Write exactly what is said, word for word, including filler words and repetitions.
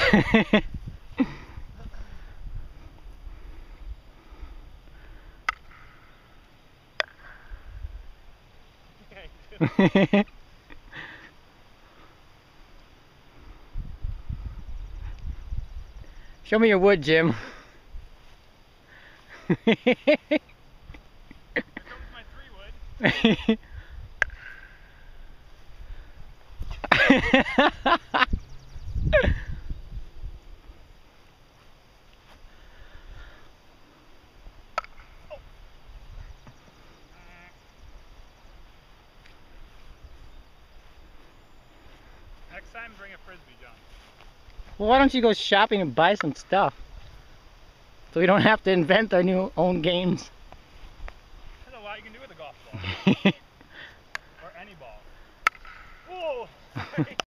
Show me your wood, Jim. Here comes my three wood. Next time, bring a frisbee, John. Well, why don't you go shopping and buy some stuff? So we don't have to invent our new own games. There's a lot you can do with a golf ball. Or any ball. Whoa!